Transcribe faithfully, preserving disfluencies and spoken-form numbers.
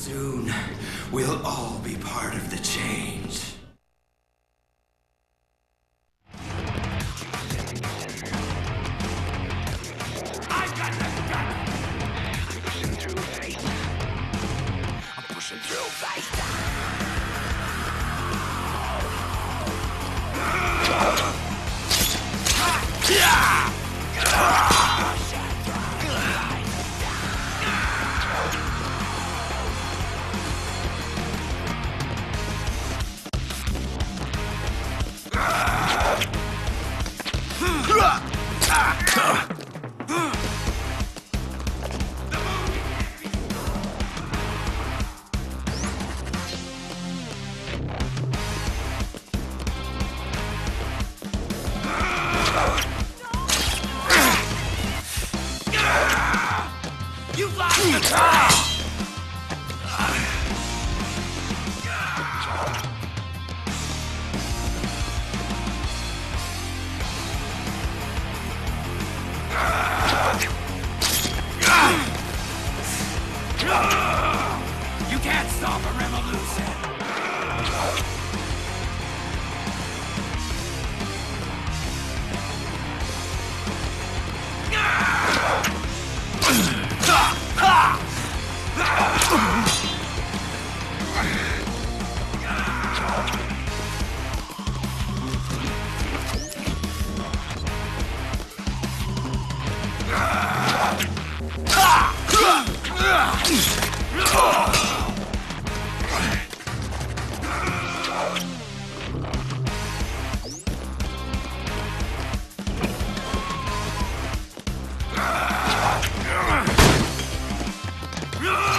Soon, we'll all be part of the change. I got the gun! I'm pushing through fate. I'm pushing through fate. You've lost control! You can't stop a revolution! Yeah!